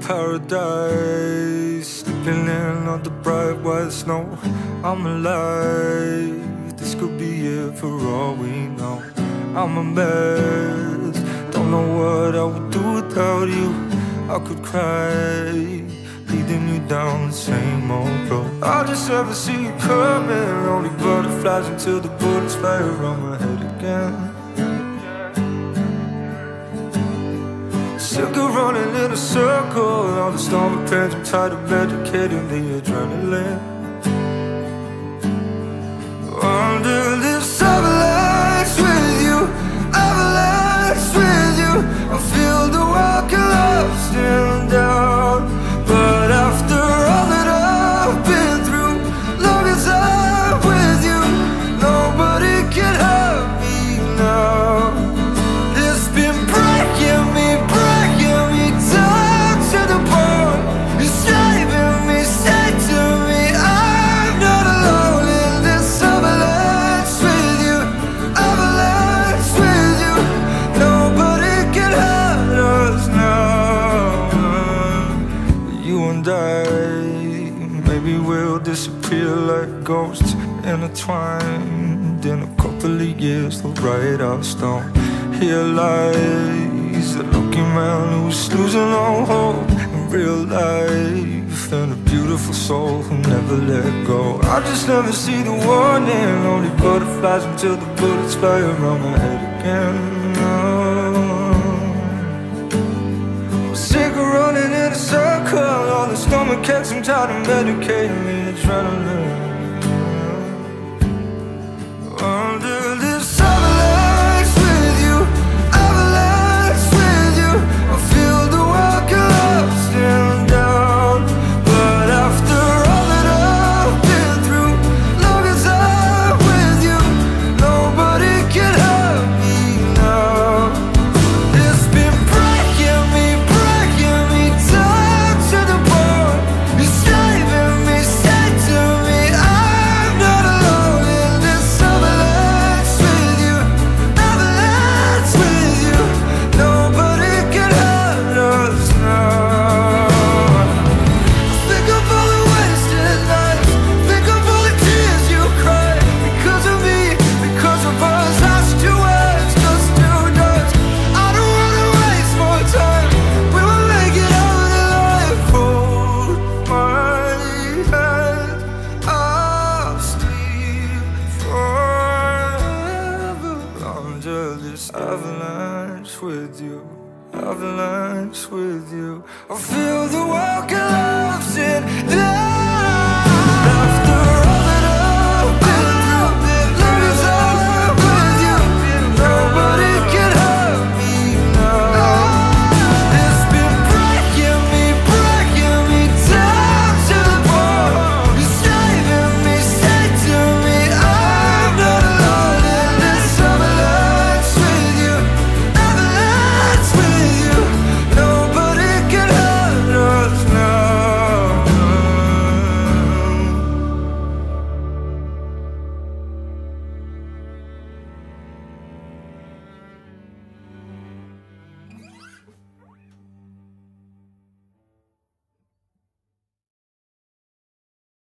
paradise, sleeping in on the bright white snow. I'm alive, this could be it for all we know. I'm a mess, don't know what I would do without you. I could cry, leading you down the same old road. I just never see you coming, only butterflies until the bullets fly around my head again. Sick of running in a circle, all the stomach pains, I'm tired of medicating the adrenaline. Under this avalanche with you, avalanche with you, I feel the world collapse and down. But after all that I've been through, long as I'm with you, nobody can hurt me now. It's been breaking me down to the bone. It's driving me, say to me, I'm not alone in this avalanche with you, avalanche with you. Nobody can hurt us now. You and I, maybe we'll disappear like ghosts, intertwined in a couple of years. They'll write our stone. Here lies a lucky man who's losing all hope in real life, and a beautiful soul who'll never let go. I just never see the warning, only butterflies until the bullets fly around my head again. I'm sick of running in a circle, all the stomach aches, I'm tired of medicating the adrenaline. Under this avalanche with you, avalanche with you, I feel the world collapsing down. But after all that I've been through, long as I'm with you, nobody can hurt me now. It's been breaking me down to the bone. It's driving me, say to me, I'm not alone in this avalanche with you, avalanche with you. Nobody can hurt us now. Think of all the wasted nights, think of all the tears you cried because of me, because of us. Lost two words, just two dots. I don't wanna waste more time, we will make it out alive. Hold my hand, I'll sleep forever under this avalanche with you, avalanche with you. I feel the world collapse